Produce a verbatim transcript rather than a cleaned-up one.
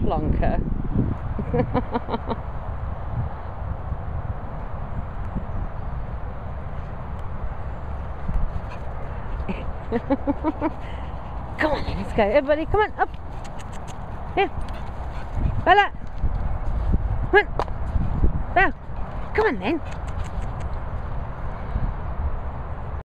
Blanca. Come on, let's go. Everybody, come on, up. Here. Bella. Come on. Bella. Come on then.